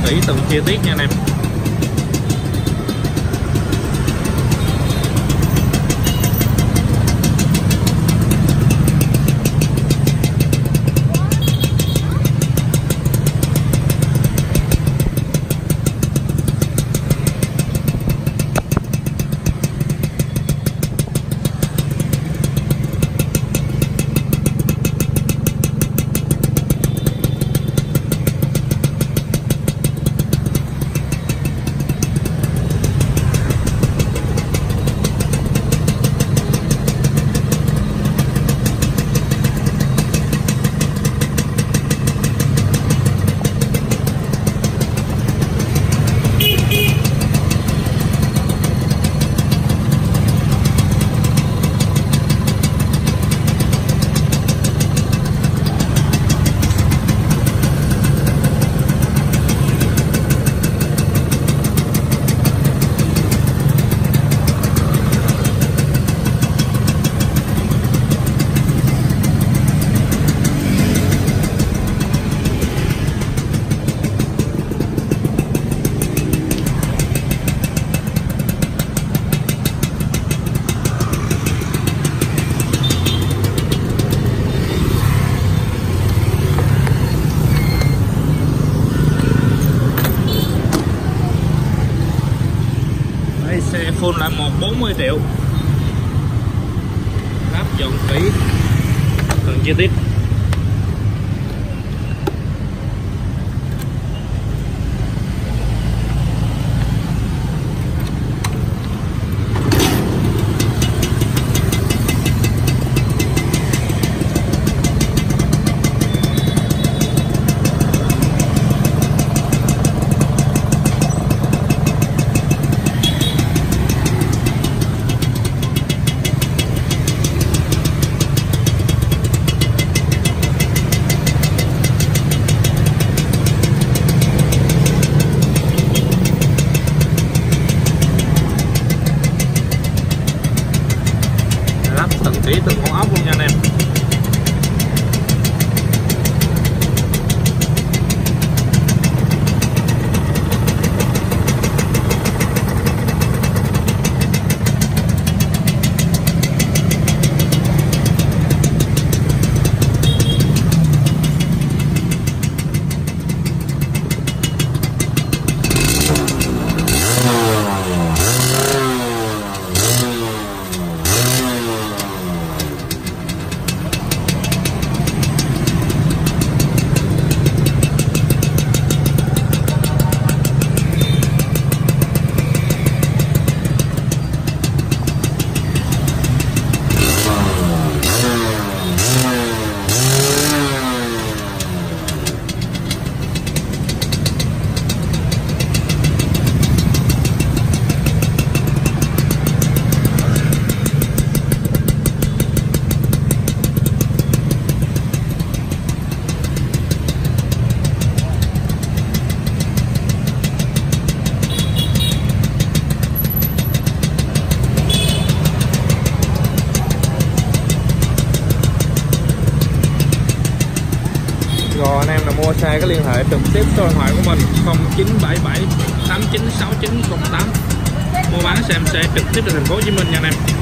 kỹ từng chi tiết nha anh em. Xe full lại 140 triệu. Lắp dọn kỹ từng chi tiết. Từng kỹ từng con ốc luôn nha anh em. Rồi anh em nào mua xe có liên hệ trực tiếp số điện thoại của mình 0977 896908. Mua bán xe trực tiếp từ thành phố Hồ Chí Minh nha anh em.